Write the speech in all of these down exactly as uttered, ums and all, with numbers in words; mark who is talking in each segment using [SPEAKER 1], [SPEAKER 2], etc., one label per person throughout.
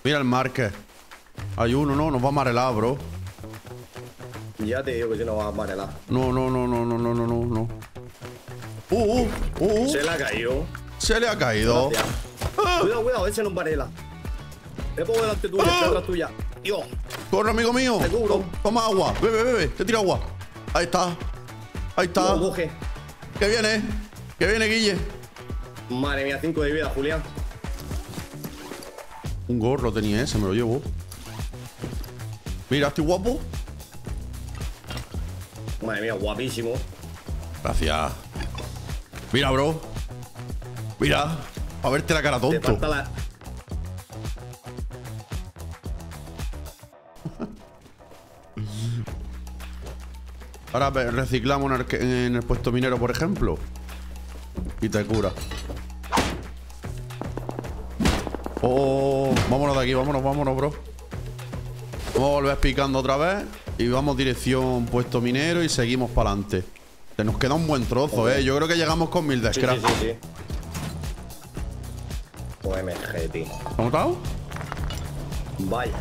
[SPEAKER 1] Mira el marque. Hay uno, ¿no? Nos va a marelar, bro.
[SPEAKER 2] Ya te digo que si no vas a marelar.
[SPEAKER 1] No, no, no, no, no, no, no, no, no. Uh, uh, uh, uh.
[SPEAKER 2] Se le ha caído.
[SPEAKER 1] Se le ha caído.
[SPEAKER 2] Ah. Cuidado, cuidado, ese no varela. Me pongo delante tuya,
[SPEAKER 1] Ah.
[SPEAKER 2] detrás tuya. Dios.
[SPEAKER 1] Corre, amigo mío.
[SPEAKER 2] Te cubro.
[SPEAKER 1] Toma, toma agua. Bebe, bebe. Te tiro agua. Ahí está. Ahí está.
[SPEAKER 2] No, coge.
[SPEAKER 1] Que viene. Que viene, Guille.
[SPEAKER 2] Madre mía, cinco de vida, Julián.
[SPEAKER 1] Un gorro tenía ese, me lo llevo. Mira, estoy guapo.
[SPEAKER 2] Madre mía, guapísimo.
[SPEAKER 1] Gracias. Mira, bro. Mira. A verte la cara
[SPEAKER 2] Te
[SPEAKER 1] tonto.
[SPEAKER 2] falta la...
[SPEAKER 1] Ahora ve- reciclamos en el, que- en el puesto minero, por ejemplo. Y te cura. Oh, vámonos de aquí, vámonos, vámonos, bro. Vamos a volver picando otra vez. Y vamos dirección puesto minero y seguimos para adelante. Se nos queda un buen trozo,
[SPEAKER 2] Okay.
[SPEAKER 1] eh. Yo creo que llegamos con mil de
[SPEAKER 2] Sí,
[SPEAKER 1] scrap.
[SPEAKER 2] sí, sí, sí. O M G, tío.
[SPEAKER 1] ¿Cómo está?
[SPEAKER 2] Vaya.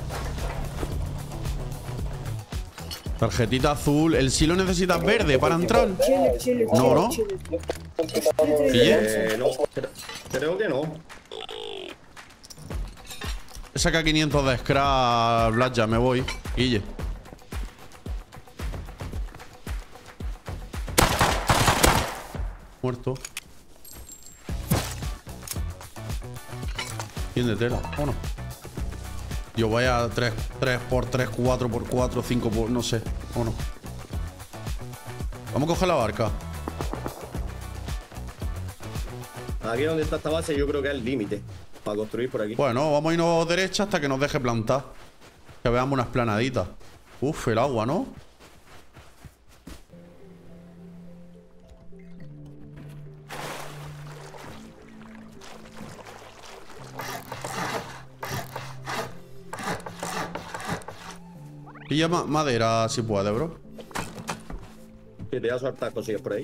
[SPEAKER 1] Tarjetita azul. ¿El silo necesitas verde para entrar?
[SPEAKER 3] Chile, chile,
[SPEAKER 1] No, no.
[SPEAKER 3] chile.
[SPEAKER 1] ¿Guille?
[SPEAKER 2] Eh, no, creo, creo que no.
[SPEAKER 1] Saca quinientos de scrap, Black, ya me voy. Guille. Muerto. ¿Quién de tela? ¿O no? Yo vaya tres por tres, cuatro por cuatro, cinco por... no sé. ¿O no? Vamos a coger la barca.
[SPEAKER 2] Aquí donde está esta base yo creo que es el límite para construir por aquí.
[SPEAKER 1] Bueno, vamos a irnos derecha hasta que nos deje plantar. Que veamos unas planaditas. Uf, el agua, ¿no? Pilla ma- madera si puede, bro.
[SPEAKER 2] Que te voy a soltar cosillas por ahí.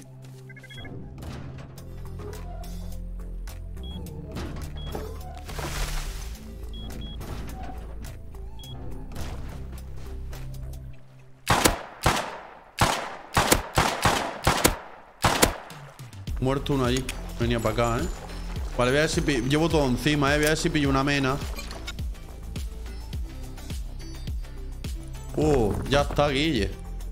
[SPEAKER 1] Muerto uno allí. Venía para acá, ¿eh? Vale, voy a ver si pillo... Llevo todo encima, ¿eh? Voy a ver si pillo una mena. Uh, ya está, Guille.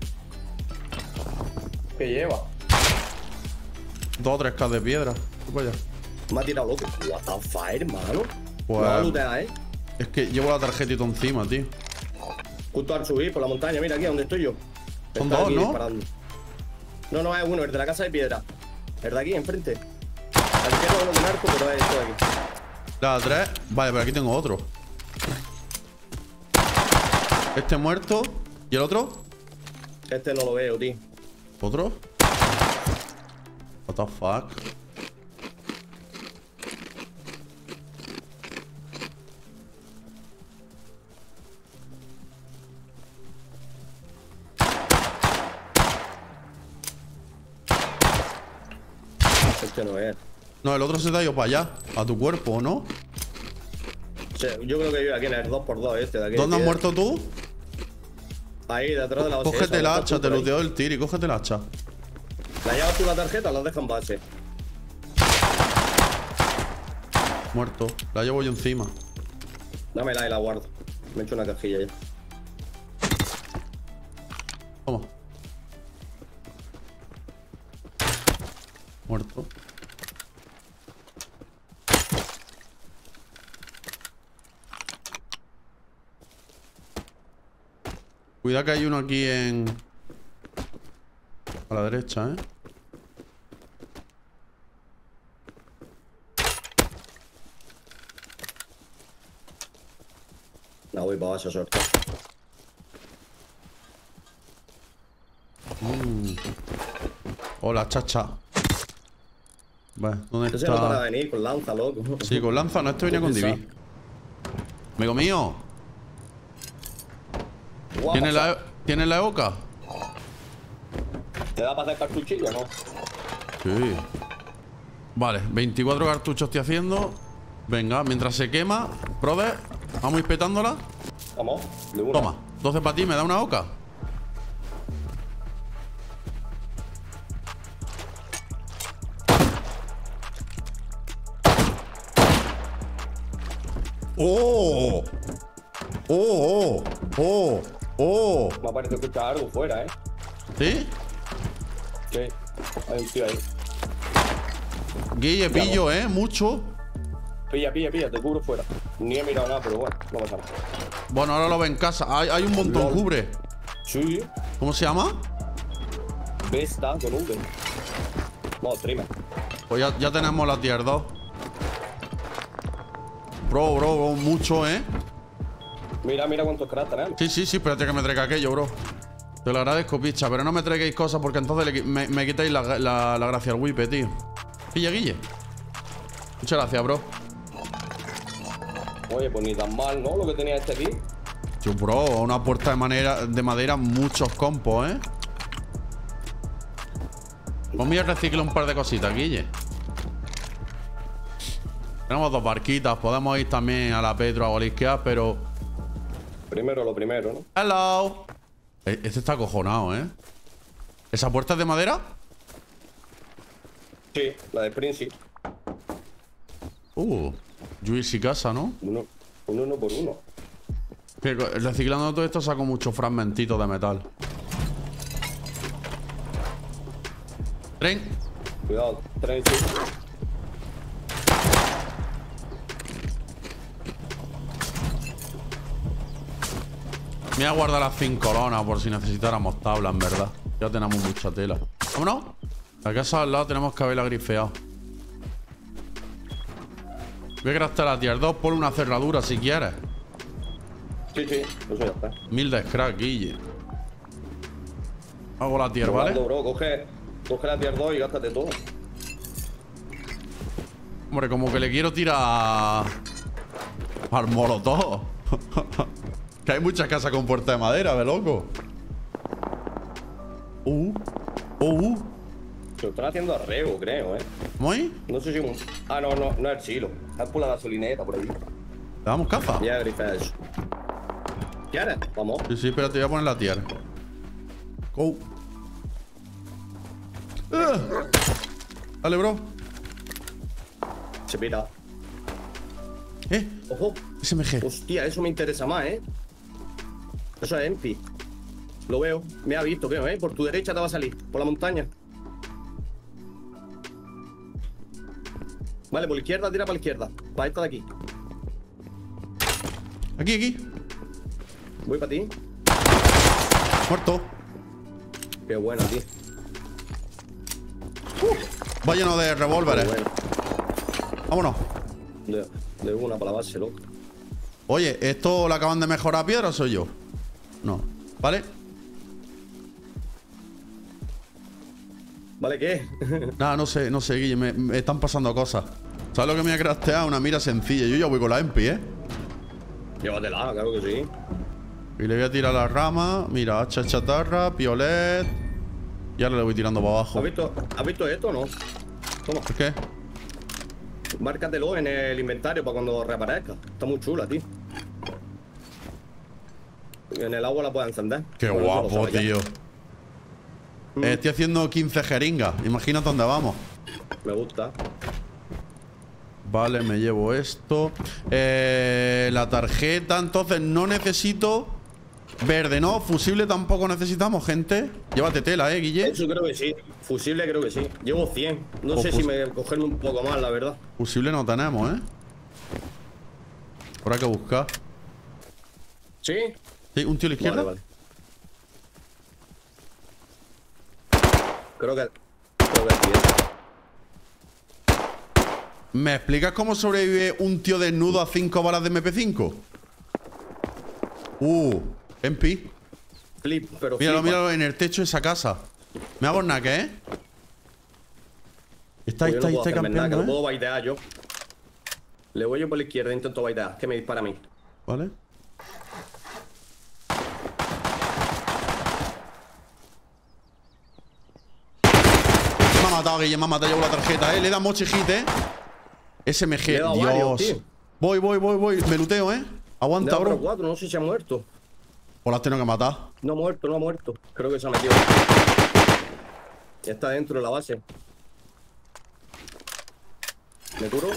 [SPEAKER 2] ¿Qué lleva?
[SPEAKER 1] Dos o tres K de piedra. ¿Qué pasa?
[SPEAKER 2] Me ha tirado loco. What the fuck, hermano.
[SPEAKER 1] Pues-
[SPEAKER 2] No la lootea, eh.
[SPEAKER 1] Es que llevo la tarjetita encima, tío.
[SPEAKER 2] Justo al subir por la montaña, mira aquí donde estoy yo.
[SPEAKER 1] Son
[SPEAKER 2] Está
[SPEAKER 1] dos,
[SPEAKER 2] aquí
[SPEAKER 1] ¿no?
[SPEAKER 2] disparando. No, no, es uno, el de la casa de piedra. El de aquí, enfrente. Al izquierdo uno con arco, pero es esto de aquí.
[SPEAKER 1] La tres. Vale, pero aquí tengo otro. Este muerto. ¿Y el otro?
[SPEAKER 2] Este no lo veo, tío.
[SPEAKER 1] ¿Otro? What the fuck.
[SPEAKER 2] Este no es.
[SPEAKER 1] No, el otro se te ha ido para allá. A tu cuerpo, ¿no?
[SPEAKER 2] O sea, yo creo que vive aquí en el dos por dos este de aquí.
[SPEAKER 1] ¿Dónde has
[SPEAKER 2] de
[SPEAKER 1] muerto tú?
[SPEAKER 2] piedra. Ahí, detrás de la base.
[SPEAKER 1] Cógete
[SPEAKER 2] esa,
[SPEAKER 1] el
[SPEAKER 2] ¿no?
[SPEAKER 1] hacha, te
[SPEAKER 2] Por ahí.
[SPEAKER 1] luteo el tiro y cógete el hacha.
[SPEAKER 2] ¿La llevas tú la tarjeta o la dejas en base?
[SPEAKER 1] Muerto. La llevo yo encima.
[SPEAKER 2] Dámela y la guardo. Me he hecho una cajilla ya.
[SPEAKER 1] Toma. Muerto. Cuidado que hay uno aquí en... A la derecha, ¿eh?
[SPEAKER 2] La voy para base a soltar.
[SPEAKER 1] Mm. Hola, chacha. Vale, ¿dónde
[SPEAKER 2] Ese no para
[SPEAKER 1] está?
[SPEAKER 2] de venir con lanza, loco.
[SPEAKER 1] Sí, con lanza, no, este venía con Divi. Amigo mío,
[SPEAKER 2] Guapa,
[SPEAKER 1] ¿tienes la, ¿tienes la evoca?
[SPEAKER 2] ¿Te da para hacer cartuchillo, no?
[SPEAKER 1] Sí. Vale, veinticuatro cartuchos estoy haciendo. Venga, mientras se quema, brother. Vamos a ir petándola.
[SPEAKER 2] Vamos, de una.
[SPEAKER 1] Toma, doce para ti, ¿me da una oca? ¡Oh! ¡Oh! ¡Oh! ¡Oh!
[SPEAKER 2] Me ha parecido escuchar algo fuera, ¿eh?
[SPEAKER 1] ¿Sí?
[SPEAKER 2] Sí, hay un tío ahí.
[SPEAKER 1] Guille, pillo, ¿eh? Mucho.
[SPEAKER 2] Pilla, pilla, pilla, te cubro fuera. Ni he mirado nada, pero bueno, no pasa nada.
[SPEAKER 1] Bueno, ahora lo ve en casa. Hay, hay un montón,
[SPEAKER 2] Lol.
[SPEAKER 1] cubre.
[SPEAKER 2] Sí.
[SPEAKER 1] ¿Cómo se llama?
[SPEAKER 2] Besta con V. No, streamer.
[SPEAKER 1] Pues ya, ya tenemos la tier dos. Bro, bro, bro, mucho, ¿eh?
[SPEAKER 2] Mira, mira cuántos cracks tenemos.
[SPEAKER 1] Sí, sí, sí, espérate que me traiga aquello, bro. Te lo agradezco, picha, pero no me traigáis cosas porque entonces le, me, me quitáis la, la, la gracia al whipe, tío. Pilla, Guille. Muchas gracias, bro.
[SPEAKER 2] Oye, pues ni tan mal, ¿no? Lo que tenía este aquí.
[SPEAKER 1] Yo, bro, una puerta de, manera, de madera, muchos compos, ¿eh? Pues voy a reciclar un par de cositas, Guille. Tenemos dos barquitas, podemos ir también a la Petro a Golisquear, pero...
[SPEAKER 2] Primero lo primero, ¿no?
[SPEAKER 1] Hello. Este está acojonado, ¿eh? ¿Esa puerta es de madera?
[SPEAKER 2] Sí, la de Prince.
[SPEAKER 1] Uh, Juicy casa, ¿no?
[SPEAKER 2] Uno, uno, uno por uno.
[SPEAKER 1] Que reciclando todo esto saco muchos fragmentitos de metal. Tren.
[SPEAKER 2] Cuidado, tren, sí.
[SPEAKER 1] Me voy a guardar las cinco colonas por si necesitáramos tabla, en verdad. Ya tenemos mucha tela. ¿Vámonos? La casa al lado tenemos que haberla grifeado. Voy a craftar la tier dos. Ponle una cerradura si quieres.
[SPEAKER 2] Sí, sí, eso ya está.
[SPEAKER 1] Mil de scrap, Guille. Hago la tier, ¿vale?
[SPEAKER 2] Bro, coge, coge la tier dos y gástate todo.
[SPEAKER 1] Hombre, como que le quiero tirar al molotov. Que hay muchas casas con puerta de madera, de loco. Uh, uh.
[SPEAKER 2] Se lo están haciendo arreo, creo, ¿eh?
[SPEAKER 1] ¿Muy?
[SPEAKER 2] No sé si un... Ah, no, no, no es el silo. Es por la gasolineta, por ahí.
[SPEAKER 1] ¿Le damos caza?
[SPEAKER 2] Ya grifé eso. ¿Quieres? Vamos.
[SPEAKER 1] Sí, sí, espérate, voy a poner la tier. Go. Uh. Dale, bro.
[SPEAKER 2] Se pira.
[SPEAKER 1] Eh,
[SPEAKER 2] Ojo.
[SPEAKER 1] S M G.
[SPEAKER 2] Hostia, eso me interesa más, ¿eh? Eso es Empi. Lo veo. Me ha visto, creo, ¿eh? Por tu derecha te va a salir. Por la montaña. Vale, por la izquierda, tira para la izquierda. Para esta de aquí.
[SPEAKER 1] Aquí, aquí.
[SPEAKER 2] Voy para ti.
[SPEAKER 1] Muerto.
[SPEAKER 2] Qué bueno, tío.
[SPEAKER 1] Va lleno de revólveres.
[SPEAKER 2] Qué bueno.
[SPEAKER 1] Vámonos.
[SPEAKER 2] De, de una para la base, loco.
[SPEAKER 1] Oye, ¿esto lo acaban de mejorar a piedra o soy yo? No. ¿Vale?
[SPEAKER 2] ¿Vale qué?
[SPEAKER 1] Nada, no sé, no sé, Guille. Me, me están pasando cosas. ¿Sabes lo que me ha crafteado? Una mira sencilla. Yo ya voy con la Empi, ¿eh?
[SPEAKER 2] Llévatela, claro que sí.
[SPEAKER 1] Y le voy a tirar la rama. Mira, hacha chatarra, piolet. Y ahora le voy tirando para abajo.
[SPEAKER 2] ¿Has visto, ¿Has visto esto o no? Toma.
[SPEAKER 1] ¿Por qué?
[SPEAKER 2] Márcatelo en el inventario para cuando reaparezca. Está muy chula, tío. En el agua la puedes encender.
[SPEAKER 1] Qué
[SPEAKER 2] Bueno, eso lo
[SPEAKER 1] guapo,
[SPEAKER 2] sabes ya.
[SPEAKER 1] tío. Eh, estoy haciendo quince jeringas. Imagínate dónde vamos.
[SPEAKER 2] Me gusta.
[SPEAKER 1] Vale, me llevo esto. Eh, la tarjeta. Entonces no necesito verde, ¿no? Fusible tampoco necesitamos, gente. Llévate tela, ¿eh, Guille?
[SPEAKER 2] Eso creo que sí. Fusible creo que sí. Llevo cien. No
[SPEAKER 1] O
[SPEAKER 2] sé
[SPEAKER 1] fus-
[SPEAKER 2] si me cogerme un poco más, la verdad.
[SPEAKER 1] Fusible no tenemos, ¿eh? Habrá que buscar.
[SPEAKER 2] ¿Sí?
[SPEAKER 1] ¿Sí? ¿Un tío a la izquierda?
[SPEAKER 2] Vale, vale. Creo que... Creo que sí, ¿eh?
[SPEAKER 1] ¿Me explicas cómo sobrevive un tío desnudo a cinco balas de eme pe cinco? Uh, Empi.
[SPEAKER 2] Flip, pero
[SPEAKER 1] Míralo,
[SPEAKER 2] flipa.
[SPEAKER 1] míralo en el techo de esa casa. Me hago nada, ¿eh? Está,
[SPEAKER 2] Pues yo
[SPEAKER 1] está,
[SPEAKER 2] no puedo
[SPEAKER 1] está
[SPEAKER 2] hacerme nada, que lo
[SPEAKER 1] campeando,
[SPEAKER 2] puedo
[SPEAKER 1] ¿eh?
[SPEAKER 2] baitear yo. Le voy yo por la izquierda, intento baitear. Que me dispara a mí.
[SPEAKER 1] Vale. Me ha matado, Guille, me ha matado. Llevo la tarjeta, ¿eh? Le da moche hit, ¿eh? S M G,
[SPEAKER 2] Le he dado varios,
[SPEAKER 1] Dios.
[SPEAKER 2] tío.
[SPEAKER 1] Voy, voy, voy, voy. Me luteo, ¿eh? Aguanta,
[SPEAKER 2] Le he dado
[SPEAKER 1] bro.
[SPEAKER 2] por cuatro, no sé si ha muerto.
[SPEAKER 1] O las tengo que matar.
[SPEAKER 2] No ha muerto, no ha muerto. Creo que se ha metido. Ya está dentro de la base. ¿Me curo?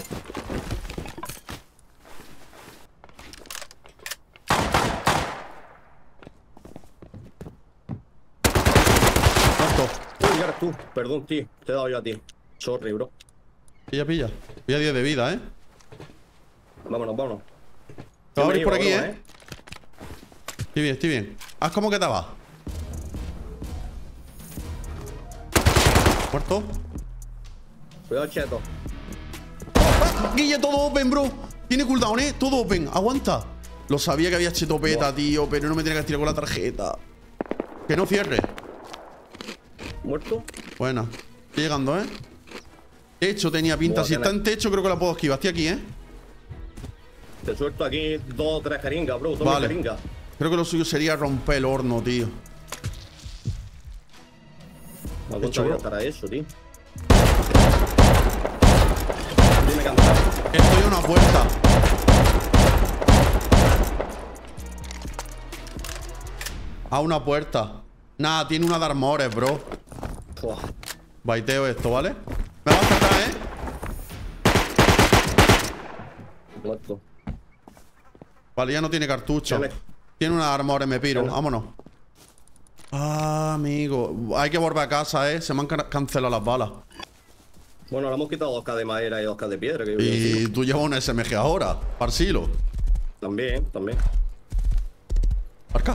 [SPEAKER 1] Muerto.
[SPEAKER 2] Uy, ya eres tú. Perdón, tío. Te he dado yo a ti. Sorry, bro.
[SPEAKER 1] Pilla, pilla. Pilla diez de vida, ¿eh?
[SPEAKER 2] Vámonos, vámonos.
[SPEAKER 1] Te va a abrir por
[SPEAKER 2] Yo me
[SPEAKER 1] aquí,
[SPEAKER 2] iba,
[SPEAKER 1] ¿eh? Estoy bien, estoy bien. Haz como que te vas. Muerto.
[SPEAKER 2] Cuidado, cheto.
[SPEAKER 1] Guille, todo open, bro. Tiene cooldown, ¿eh? Todo open. Aguanta. Lo sabía que había chetopeta, tío, pero no me tenía que tirar con la tarjeta. Que no cierre.
[SPEAKER 2] ¿Muerto?
[SPEAKER 1] Buena. Estoy llegando, ¿eh? Techo tenía pinta.
[SPEAKER 2] Buah,
[SPEAKER 1] Si está
[SPEAKER 2] tiene-
[SPEAKER 1] en techo, creo que la puedo esquivar. Estoy aquí, ¿eh?
[SPEAKER 2] Te suelto aquí dos o tres jeringas, bro. Toma
[SPEAKER 1] Vale.
[SPEAKER 2] jeringas.
[SPEAKER 1] Creo que lo suyo sería romper el horno, tío.
[SPEAKER 2] ¿A
[SPEAKER 1] Hecho,
[SPEAKER 2] cuánto
[SPEAKER 1] bro.
[SPEAKER 2] estará eso, tío? Dime cantar.
[SPEAKER 1] Estoy en una puerta. A una puerta. Nada, tiene una de armores, bro.
[SPEAKER 2] Buah.
[SPEAKER 1] Baiteo esto, ¿vale? Me va a acercar, ¿eh?
[SPEAKER 2] Muerto.
[SPEAKER 1] Vale, ya no tiene cartucho.
[SPEAKER 2] Vale.
[SPEAKER 1] Tiene una armores, me piro.
[SPEAKER 2] Vale.
[SPEAKER 1] Vámonos. Ah, amigo. Hay que volver a casa, ¿eh? Se me han can- cancelado las balas.
[SPEAKER 2] Bueno, le hemos quitado dos K de madera y dos K de piedra. Que yo vi
[SPEAKER 1] Y
[SPEAKER 2] encima.
[SPEAKER 1] tú llevas un S M G ahora. Parsilo.
[SPEAKER 2] También, también.
[SPEAKER 1] Arca.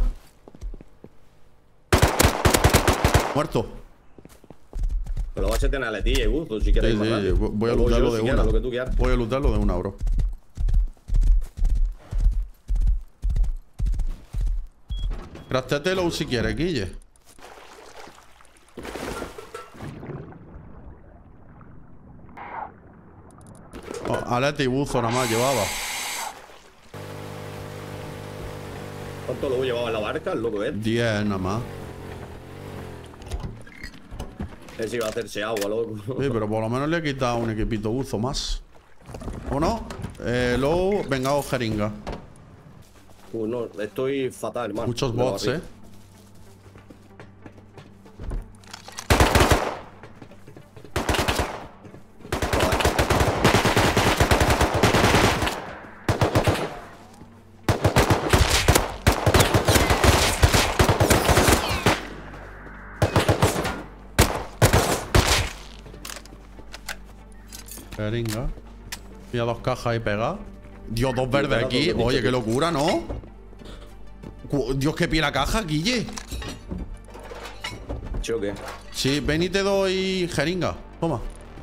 [SPEAKER 1] Muerto.
[SPEAKER 2] Pero vas a tener aletilla y gusto si
[SPEAKER 1] Sí,
[SPEAKER 2] quieres ir más
[SPEAKER 1] sí,
[SPEAKER 2] rápido.
[SPEAKER 1] voy a
[SPEAKER 2] O yo,
[SPEAKER 1] lutarlo
[SPEAKER 2] si
[SPEAKER 1] de
[SPEAKER 2] quieres,
[SPEAKER 1] una.
[SPEAKER 2] Lo que tú quieras.
[SPEAKER 1] Voy a lutarlo de una, bro. Craftéatelo si quieres, Guille. Oh, aleta y buzo nada más llevaba.
[SPEAKER 2] ¿Cuánto luego llevaba en la barca? El loco, ¿eh?
[SPEAKER 1] diez nada más.
[SPEAKER 2] Ese iba a hacerse agua, loco.
[SPEAKER 1] Sí, pero por lo menos le he quitado un equipito buzo más. ¿O no? Eh, luego, venga, jeringa.
[SPEAKER 2] Uy, no, estoy fatal, hermano.
[SPEAKER 1] Muchos
[SPEAKER 2] Me
[SPEAKER 1] bots,
[SPEAKER 2] barrí.
[SPEAKER 1] eh. Jeringa. Mira, dos cajas ahí pegadas. Dios, dos verdes
[SPEAKER 2] pegadas,
[SPEAKER 1] aquí.
[SPEAKER 2] lo que he
[SPEAKER 1] Oye,
[SPEAKER 2] dicho,
[SPEAKER 1] qué
[SPEAKER 2] tío.
[SPEAKER 1] locura, ¿no? Cu- Dios, qué pie la caja, Guille.
[SPEAKER 2] ¿Sí o qué?
[SPEAKER 1] Sí, ven y te doy jeringa. Toma.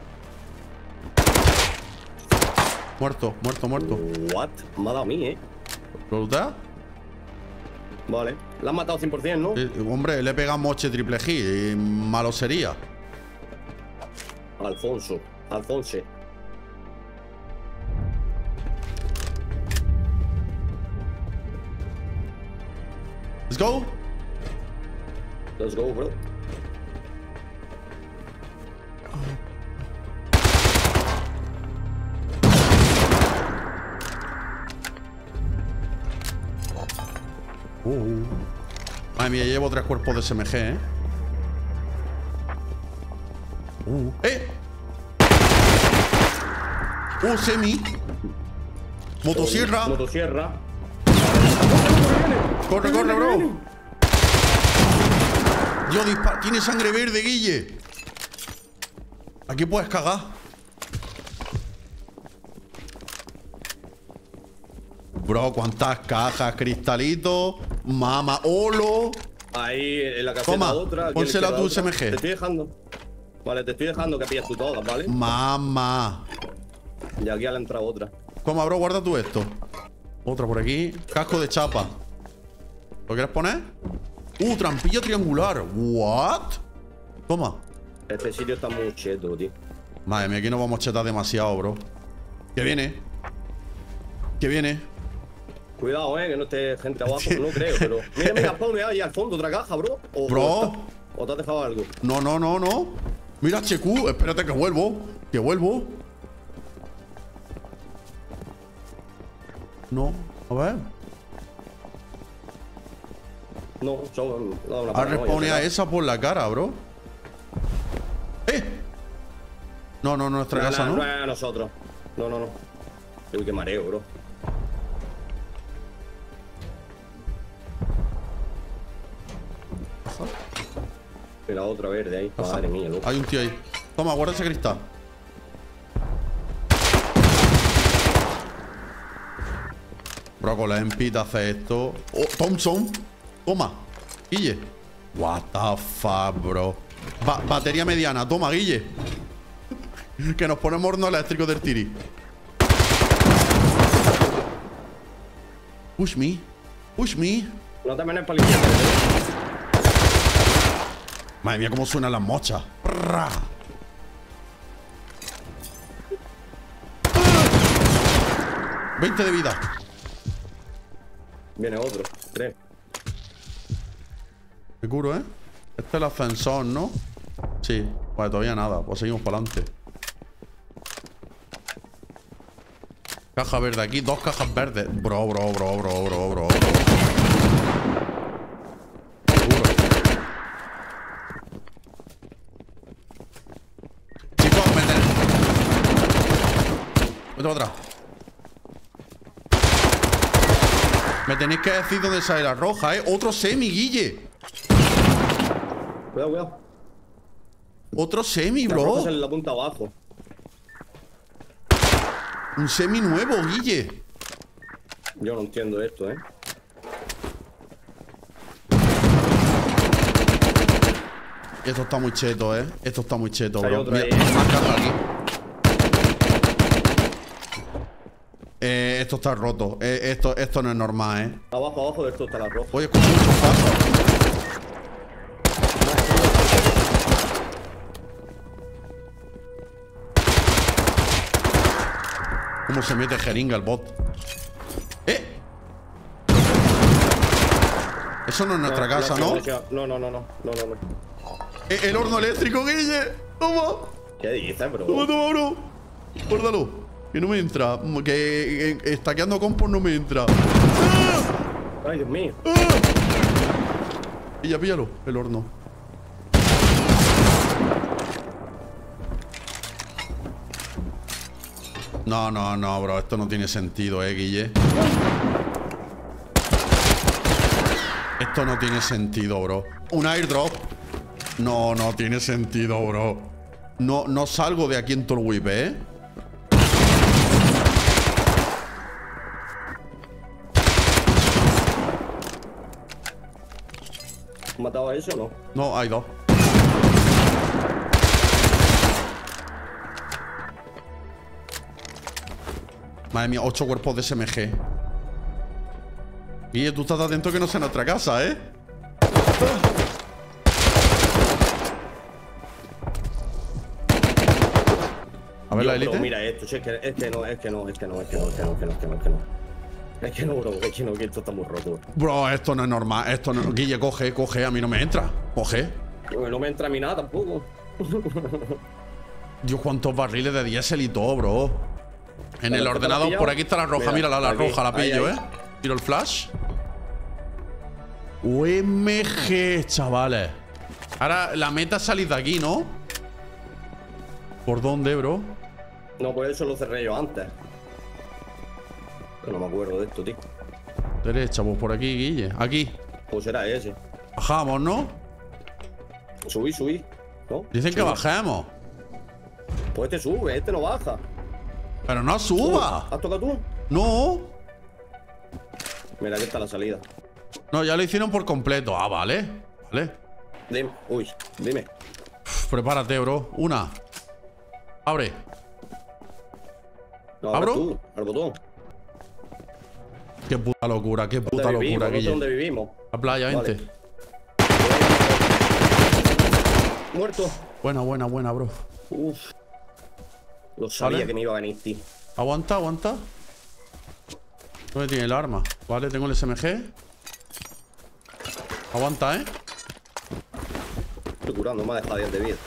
[SPEAKER 1] Muerto, muerto, muerto.
[SPEAKER 2] What? Me ha dado a mí, ¿eh?
[SPEAKER 1] ¿Lo looteas?
[SPEAKER 2] Vale. La han matado cien por cien, ¿no?
[SPEAKER 1] Eh, hombre, le pega moche triple G. Y malo sería.
[SPEAKER 2] Alfonso. Alfonse.
[SPEAKER 1] Let's go.
[SPEAKER 2] Let's go, bro.
[SPEAKER 1] Uh. Madre mía, llevo tres cuerpos de S M G, ¿eh? Uh. ¡Eh! ¡Uh, semi! ¡Motosierra!
[SPEAKER 2] Motosierra.
[SPEAKER 1] ¡Corre, corre, bro! Dios, dispara. Tiene sangre verde, Guille. Aquí puedes cagar. Bro, cuántas cajas, cristalitos, mama, olo.
[SPEAKER 2] Ahí en la caseta
[SPEAKER 1] Toma,
[SPEAKER 2] otra. aquí a la
[SPEAKER 1] pónsela
[SPEAKER 2] izquierda
[SPEAKER 1] tú,
[SPEAKER 2] otra.
[SPEAKER 1] S M G.
[SPEAKER 2] Te estoy dejando. Vale, te estoy dejando que pillas tú todas, ¿vale?
[SPEAKER 1] Mamá.
[SPEAKER 2] Y aquí ha entrado otra.
[SPEAKER 1] Toma, bro, guarda tú esto. Otra por aquí. Casco de chapa. ¿Lo quieres poner? Uh, trampilla triangular. What? Toma.
[SPEAKER 2] Este sitio está muy cheto, tío.
[SPEAKER 1] Madre mía, aquí nos vamos a chetar demasiado, bro. Que viene. Que viene.
[SPEAKER 2] Cuidado, eh, que no esté gente abajo, no creo, pero. Mira, mira, ponme ahí al fondo otra caja, bro. O,
[SPEAKER 1] Bro.
[SPEAKER 2] O, está- o te has dejado algo.
[SPEAKER 1] No, no, no, no. Mira, H Q. Espérate que vuelvo. Que vuelvo. No. A ver.
[SPEAKER 2] No, son. No, una
[SPEAKER 1] Ha
[SPEAKER 2] paranoia,
[SPEAKER 1] respawnado
[SPEAKER 2] ¿verdad?
[SPEAKER 1] esa por la cara, bro. ¡Eh! No, no, nuestra
[SPEAKER 2] No,
[SPEAKER 1] casa,
[SPEAKER 2] no,
[SPEAKER 1] ¿no?
[SPEAKER 2] no es a nosotros. No, no, no. Uy, qué mareo, bro. La otra verde ahí.
[SPEAKER 1] Baja.
[SPEAKER 2] Madre mía, loco.
[SPEAKER 1] Hay un tío ahí. Toma, guarda ese cristal. Bro, con la M P te hace esto. Oh, Thompson. Toma. Guille. What the fuck, bro. Ba- batería mediana. Toma, Guille. Que nos ponemos horno eléctrico del tiri. Push me. Push me.
[SPEAKER 2] No te menes para la izquierda, ¿eh?
[SPEAKER 1] Madre mía, cómo suenan las mochas. Prrra. veinte de vida.
[SPEAKER 2] Viene otro. Tres.
[SPEAKER 1] Me curo, ¿eh? Este es el ascensor, ¿no? Sí. Vale, todavía nada. Pues seguimos para adelante. Caja verde aquí. Dos cajas verdes. Bro, bro, bro, bro, bro, bro. Seguro. Chicos, meter. Vete para atrás. Me tenéis que decir dónde sale la roja, ¿eh? Otro semi, Guille.
[SPEAKER 2] Cuidado, cuidado.
[SPEAKER 1] Otro semi,
[SPEAKER 2] La roja
[SPEAKER 1] bro.
[SPEAKER 2] sale en la punta abajo.
[SPEAKER 1] Un semi nuevo, Guille.
[SPEAKER 2] Yo no entiendo esto, ¿eh?
[SPEAKER 1] Esto está muy cheto, ¿eh? Esto está muy cheto,
[SPEAKER 2] Hay
[SPEAKER 1] bro.
[SPEAKER 2] otro
[SPEAKER 1] Mira,
[SPEAKER 2] ahí.
[SPEAKER 1] más caja aquí. Eh, esto está roto. Eh, esto, esto no es normal, ¿eh?
[SPEAKER 2] Abajo, abajo de esto está la roja.
[SPEAKER 1] Oye, escucho muchos pasos. ¿Cómo se mete jeringa el bot? ¡Eh! Eso no es nuestra
[SPEAKER 2] No,
[SPEAKER 1] casa,
[SPEAKER 2] no,
[SPEAKER 1] ¿no?
[SPEAKER 2] No, no, no, no, no, no, no, no.
[SPEAKER 1] Eh, el horno eléctrico, Guille. Toma.
[SPEAKER 2] ¿Qué dices, bro?
[SPEAKER 1] Toma, toma, bro. Guárdalo. Que no me entra. Que eh, estaqueando compos no me entra.
[SPEAKER 2] Ay, Dios mío.
[SPEAKER 1] Pilla, píllalo. El horno. No, no, no, bro. Esto no tiene sentido, eh, Guille. Esto no tiene sentido, bro. Un airdrop. No, no tiene sentido, bro. No, no salgo de aquí en todo el whip, eh.
[SPEAKER 2] ¿Has matado a eso o no?
[SPEAKER 1] No, hay dos. Madre mía, ocho cuerpos de S M G. Guille, tú estás atento que no sea nuestra casa, ¿eh? A ver la
[SPEAKER 2] Dios, bro,
[SPEAKER 1] élite.
[SPEAKER 2] mira esto, si es que, es que no, es que no, es que no, es que no, es que no, es que no, es que no, es que no. Es que no, bro, es que no, que esto está muy roto.
[SPEAKER 1] Bro, esto no es normal. Esto no... Guille, coge, coge. A mí no me entra. Coge.
[SPEAKER 2] No me entra a mí nada tampoco.
[SPEAKER 1] Dios, cuántos barriles de diésel y todo, bro. En el
[SPEAKER 2] ¿Te la
[SPEAKER 1] ordenador,
[SPEAKER 2] pillado?
[SPEAKER 1] por aquí está la roja.
[SPEAKER 2] Mira,
[SPEAKER 1] Mira, la, la
[SPEAKER 2] aquí,
[SPEAKER 1] roja la
[SPEAKER 2] ahí,
[SPEAKER 1] pillo,
[SPEAKER 2] ahí.
[SPEAKER 1] ¿eh? Tiro el flash. U M G, chavales. Ahora la meta es salir de aquí, ¿no? ¿Por dónde, bro?
[SPEAKER 2] No, pues eso lo cerré yo antes. Pero no me acuerdo de esto, tío.
[SPEAKER 1] Derecha, pues por aquí, Guille. Aquí.
[SPEAKER 2] Pues será ese.
[SPEAKER 1] Bajamos, ¿no?
[SPEAKER 2] Subí, subí. ¿No?
[SPEAKER 1] Dicen que
[SPEAKER 2] Sube.
[SPEAKER 1] bajemos.
[SPEAKER 2] Pues este sube, este no baja.
[SPEAKER 1] Pero no suba.
[SPEAKER 2] ¿Has tocado tú?
[SPEAKER 1] No.
[SPEAKER 2] Mira, aquí está la salida.
[SPEAKER 1] No, ya lo hicieron por completo. Ah, vale. Vale.
[SPEAKER 2] Dime. Uy, dime.
[SPEAKER 1] Uf, prepárate, bro. Una. Abre.
[SPEAKER 2] No,
[SPEAKER 1] ¿Abro?
[SPEAKER 2] Tú, al botón.
[SPEAKER 1] Qué puta locura, qué puta
[SPEAKER 2] ¿Dónde vivimos?
[SPEAKER 1] locura,
[SPEAKER 2] No sé
[SPEAKER 1] Guille.
[SPEAKER 2] dónde vivimos.
[SPEAKER 1] La playa,
[SPEAKER 2] Vale.
[SPEAKER 1] vente.
[SPEAKER 2] Muerto.
[SPEAKER 1] Buena, buena, buena, bro.
[SPEAKER 2] Uf. Lo sabía
[SPEAKER 1] Vale.
[SPEAKER 2] que me iba a venir, tío.
[SPEAKER 1] Aguanta, aguanta. ¿Dónde tiene el arma? Vale, tengo el S M G. Aguanta, ¿eh?
[SPEAKER 2] Estoy curando, me ha dejado diez de vida.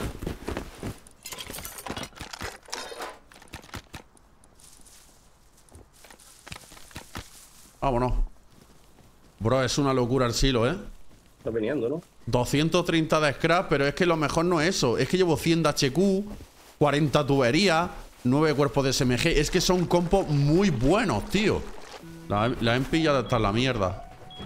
[SPEAKER 1] Vámonos. Bro, es una locura el silo, ¿eh?
[SPEAKER 2] Está viniendo, ¿no?
[SPEAKER 1] doscientos treinta de scrap, pero es que lo mejor no es eso. Es que llevo cien de H Q, cuarenta tuberías, nueve cuerpos de S M G. Es que son compos muy buenos, tío. La, la M P ya está en la mierda.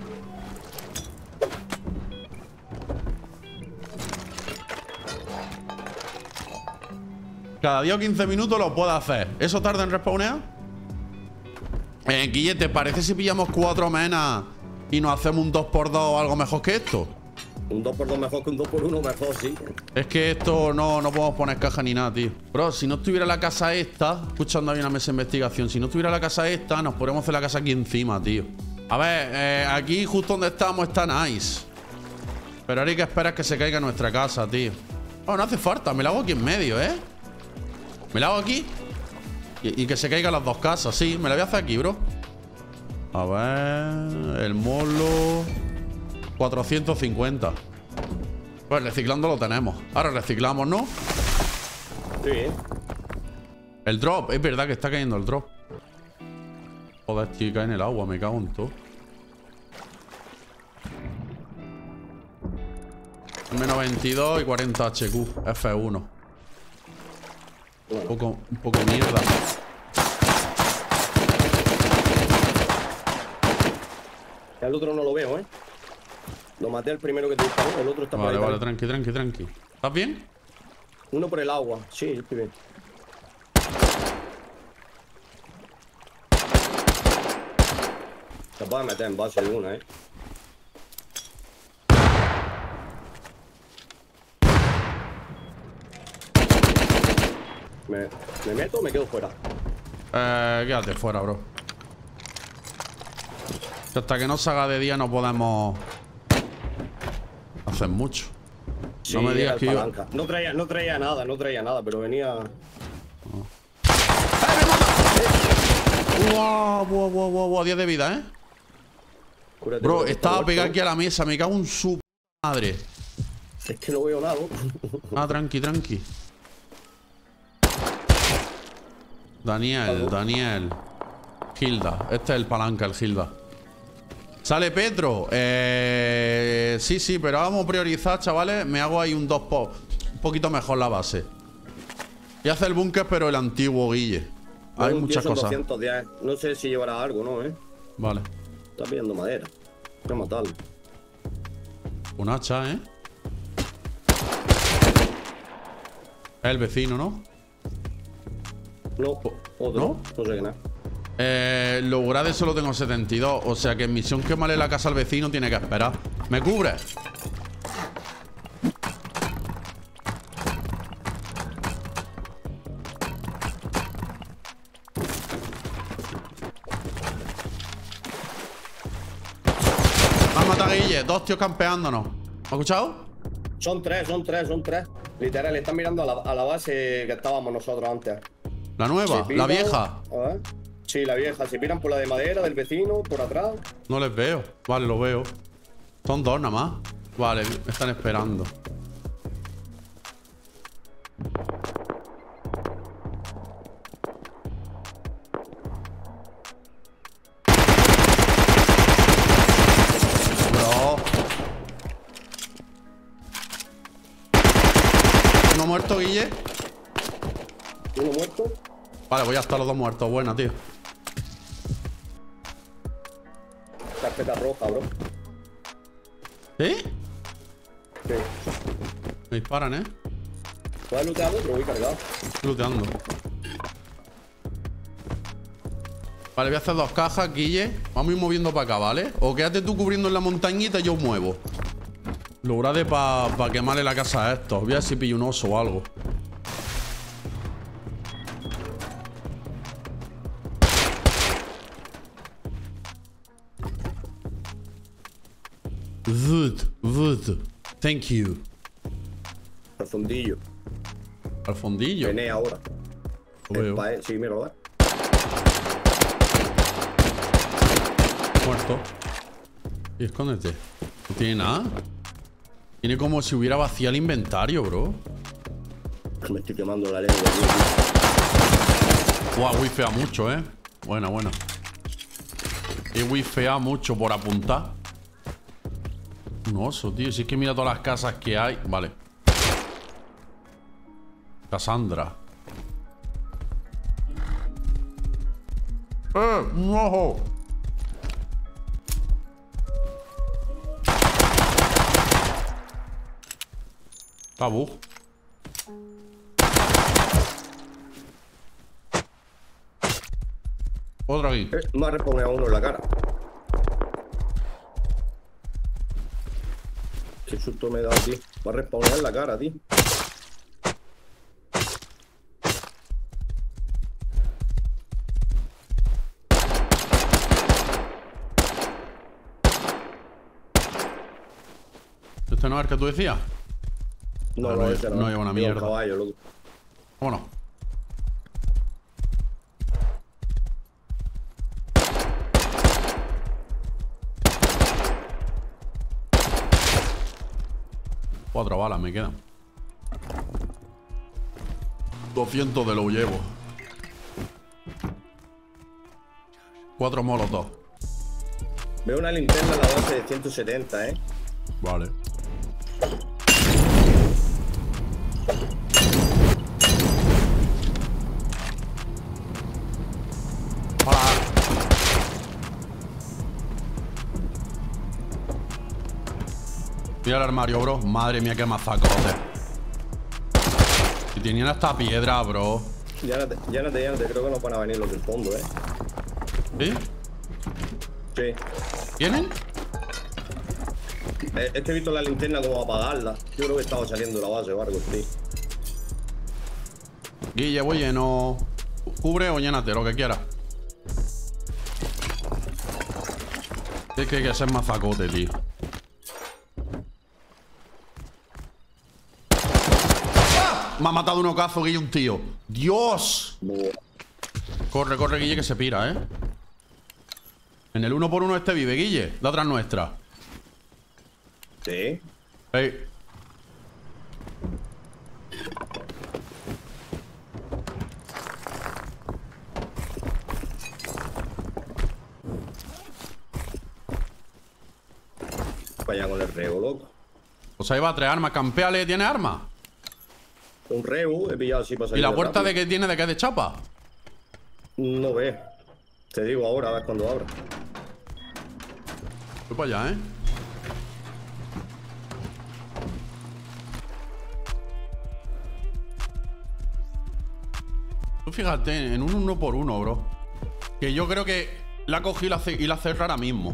[SPEAKER 1] Cada diez o quince minutos lo puedo hacer. ¿Eso tarda en respawnear? Eh, Guille, ¿te parece si pillamos cuatro menas y nos hacemos un dos por dos o algo mejor que esto?
[SPEAKER 2] Un dos por dos mejor que un dos por uno, mejor, sí.
[SPEAKER 1] Es que esto no, no podemos poner caja ni nada, tío. Bro, si no estuviera la casa esta, escuchando ahí una mesa de investigación, si no estuviera la casa esta, nos podríamos hacer la casa aquí encima, tío. A ver, eh, aquí justo donde estamos está nice. Pero ahora hay que esperar que se caiga nuestra casa, tío. Oh, no hace falta, me la hago aquí en medio, ¿eh? Me la hago aquí y, y que se caigan las dos casas, sí, me la voy a hacer aquí, bro. A ver, el molo cuatrocientos cincuenta. Pues reciclando lo tenemos. Ahora reciclamos, ¿no?
[SPEAKER 2] Sí.
[SPEAKER 1] El drop, es verdad que está cayendo el drop. Joder, tío, cae en el agua, me cago en todo. Menos veintidós y cuarenta H Q, F uno.
[SPEAKER 2] Bueno.
[SPEAKER 1] Un poco, un poco mierda.
[SPEAKER 2] El otro no lo veo, ¿eh? Lo maté el primero que te disparó, el otro está
[SPEAKER 1] Vale,
[SPEAKER 2] por ahí.
[SPEAKER 1] vale, tranqui, tranqui, tranqui. ¿Estás bien?
[SPEAKER 2] Uno por el agua, sí, estoy bien. Te puedes meter en base de una, ¿eh? ¿Me, ¿Me meto o me quedo fuera?
[SPEAKER 1] Eh, quédate fuera, bro. Que hasta que no se haga de día no podemos hacer mucho.
[SPEAKER 2] Sí,
[SPEAKER 1] no me digas que yo...
[SPEAKER 2] No traía, no traía nada, no traía nada, pero venía...
[SPEAKER 1] Oh. ¡Wow! ¡Wow, wow, wow, wow! diez de vida, ¿eh?
[SPEAKER 2] Cúrate,
[SPEAKER 1] Bro,
[SPEAKER 2] cúrate,
[SPEAKER 1] estaba
[SPEAKER 2] está
[SPEAKER 1] pegado
[SPEAKER 2] muerto.
[SPEAKER 1] aquí a la mesa. Me cago en su madre.
[SPEAKER 2] Es que no veo nada.
[SPEAKER 1] Ah, tranqui, tranqui. Daniel, Daniel. Hilda. Este es el palanca, el Hilda. Sale Petro. Eh, sí, sí, pero vamos a priorizar, chavales. Me hago ahí un dos po un poquito mejor la base. Y hace el búnker, pero el antiguo, Guille. Hay
[SPEAKER 2] No,
[SPEAKER 1] muchas
[SPEAKER 2] son
[SPEAKER 1] cosas.
[SPEAKER 2] doscientos diez. No sé si llevará algo, ¿no? ¿Eh?
[SPEAKER 1] Vale.
[SPEAKER 2] Está pidiendo madera. Voy a matarlo.
[SPEAKER 1] Un hacha, ¿eh? Es el vecino, ¿no?
[SPEAKER 2] No, otro.
[SPEAKER 1] ¿No?
[SPEAKER 2] No sé quién es.
[SPEAKER 1] Eh, los grades solo tengo setenta y dos. O sea que en misión quemarle la casa al vecino tiene que esperar. ¿Me cubre? Me han matado a Guille. Dos tíos campeándonos. ¿Me has escuchado?
[SPEAKER 2] Son tres, son tres, son tres. Literal, están mirando a la, a la base que estábamos nosotros antes.
[SPEAKER 1] La nueva,
[SPEAKER 2] Se
[SPEAKER 1] la
[SPEAKER 2] piran-
[SPEAKER 1] vieja.
[SPEAKER 2] A ver. Sí, la vieja. Se miran por la de madera del vecino, por atrás.
[SPEAKER 1] No les veo. Vale, lo veo. Son dos nada más. Vale, me están esperando. Bro. ¿Uno muerto, Guille?
[SPEAKER 2] Uno muerto.
[SPEAKER 1] Vale, voy a estar los dos muertos. Buena, tío.
[SPEAKER 2] Carpeta roja, bro.
[SPEAKER 1] ¿Eh?
[SPEAKER 2] Sí.
[SPEAKER 1] Me disparan, ¿eh?
[SPEAKER 2] ¿Puedes lootear otro? Voy cargado.
[SPEAKER 1] Estoy looteando. Vale, voy a hacer dos cajas, Guille. Vamos a ir moviendo para acá, ¿vale? O quédate tú cubriendo en la montañita y yo muevo. Lograde para pa quemarle la casa a estos. Voy a ver si pillo un oso o algo. Wood, wood. Thank you.
[SPEAKER 2] Al fondillo.
[SPEAKER 1] Al fondillo.
[SPEAKER 2] Vené ahora.
[SPEAKER 1] Lo veo.
[SPEAKER 2] El pae- Sí, mira, ¿eh?
[SPEAKER 1] Muerto. Y escóndete. No tiene nada. Tiene como si hubiera vaciado el inventario, bro.
[SPEAKER 2] Me estoy quemando la lengua.
[SPEAKER 1] Guau, wifea mucho, eh. Buena, buena. Y wifea mucho por apuntar. Un oso, tío. Si es que mira todas las casas que hay. Vale. Cassandra. ¡Eh! ¡Un ojo! Tabú. Otro aquí.
[SPEAKER 2] Eh, me ha respondido a uno en la cara. Qué susto me he dado, tío. Me ha respondido en la cara, tío.
[SPEAKER 1] ¿Este no es el que tú decías?
[SPEAKER 2] No,
[SPEAKER 1] no,
[SPEAKER 2] no,
[SPEAKER 1] no,
[SPEAKER 2] ese no.
[SPEAKER 1] no lleva una
[SPEAKER 2] Lleva un
[SPEAKER 1] mierda.
[SPEAKER 2] caballo, loco.
[SPEAKER 1] Vámonos. Cuatro balas me quedan. doscientos de lo llevo. Cuatro molotov.
[SPEAKER 2] Veo una linterna en la base de ciento setenta, eh.
[SPEAKER 1] Vale. Hola. Mira el armario, bro. Madre mía, qué mazacote. Y tenían hasta piedra, bro.
[SPEAKER 2] Ya no te, ya no te, ya no te creo que nos van a venir los del fondo, eh.
[SPEAKER 1] ¿Sí?
[SPEAKER 2] Sí.
[SPEAKER 1] ¿Tienen?
[SPEAKER 2] Eh, es que he visto la linterna como apagarla. Yo creo que estaba saliendo de la base o algo, sí.
[SPEAKER 1] Guille, voy lleno. Cubre o llénate, lo que quieras. Es que hay que ser mazacote, tío. Me ha matado un ocazo, Guille, un tío. ¡Dios!
[SPEAKER 2] Buah.
[SPEAKER 1] Corre, corre, Guille, que se pira, ¿eh? En el uno por uno este vive, Guille. La otra es nuestra.
[SPEAKER 2] Sí.
[SPEAKER 1] Ey.
[SPEAKER 2] Vaya con el rebo, loco.
[SPEAKER 1] Pues ahí va, tres armas. Campeale, ¿tiene armas?
[SPEAKER 2] Un rebo, he pillado así para salir.
[SPEAKER 1] ¿Y la puerta
[SPEAKER 2] rápido.
[SPEAKER 1] de qué tiene? ¿De qué es de chapa?
[SPEAKER 2] No ve. Te digo ahora, a ver cuando abra.
[SPEAKER 1] Voy para allá, ¿eh? Tú fíjate, en un uno por uno, bro. Que yo creo que la cogí y la, ce- y la cerré ahora mismo.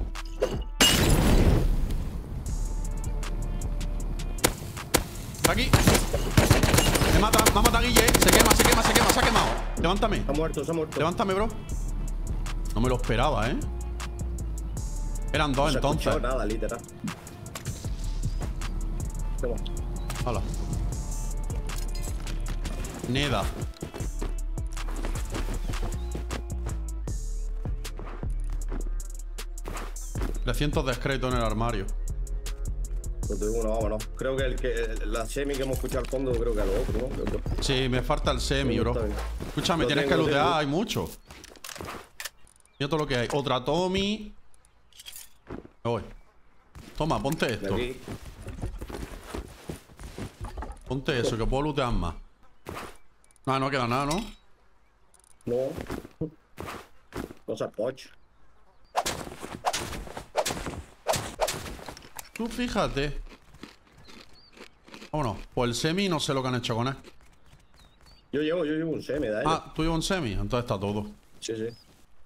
[SPEAKER 1] Está aquí. Me mata, me mata Guille. Se quema, se quema, se quema, se ha quemado. Levántame.
[SPEAKER 2] Se ha muerto, se ha muerto.
[SPEAKER 1] Levántame, bro. No me lo esperaba, ¿eh? Eran dos
[SPEAKER 2] No se ha
[SPEAKER 1] entonces.
[SPEAKER 2] escuchado nada, literal. Toma.
[SPEAKER 1] Hala. Neda. trescientos discretos en el armario.
[SPEAKER 2] Pues te digo, no, vámonos. Creo que el que la semi que hemos escuchado al fondo, creo que a lo otro, ¿no? Creo que-
[SPEAKER 1] Sí, me falta el semi,
[SPEAKER 2] Sí,
[SPEAKER 1] bro.
[SPEAKER 2] está bien.
[SPEAKER 1] Escúchame,
[SPEAKER 2] Lo
[SPEAKER 1] tienes
[SPEAKER 2] tengo,
[SPEAKER 1] que
[SPEAKER 2] lo
[SPEAKER 1] lootear,
[SPEAKER 2] tengo.
[SPEAKER 1] hay mucho. Mira todo lo que hay. Otra Tommy. Me voy. Toma, ponte
[SPEAKER 2] De
[SPEAKER 1] esto.
[SPEAKER 2] aquí.
[SPEAKER 1] Ponte eso, que puedo lootear más. Nada, no queda nada, ¿no?
[SPEAKER 2] No. Cosa poch.
[SPEAKER 1] Tú fíjate. Vámonos. Pues el semi no sé lo que han hecho con él.
[SPEAKER 2] Yo llevo, yo llevo un semi, da
[SPEAKER 1] Ah, tú llevas un semi. Entonces está todo.
[SPEAKER 2] Sí, sí.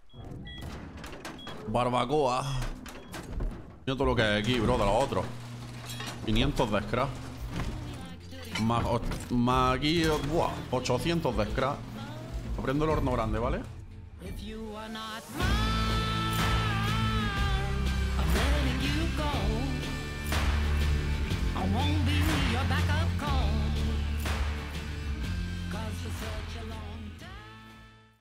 [SPEAKER 1] Barbacoa. Mira todo lo que hay aquí, bro, de los otros. quinientos de scrap. Más, och- más aquí, buah, ochocientos de scrap. Aprendo el horno grande, ¿vale?
[SPEAKER 3] If you are not mine, I'm letting you go. I won't be your backup call. 'Cause the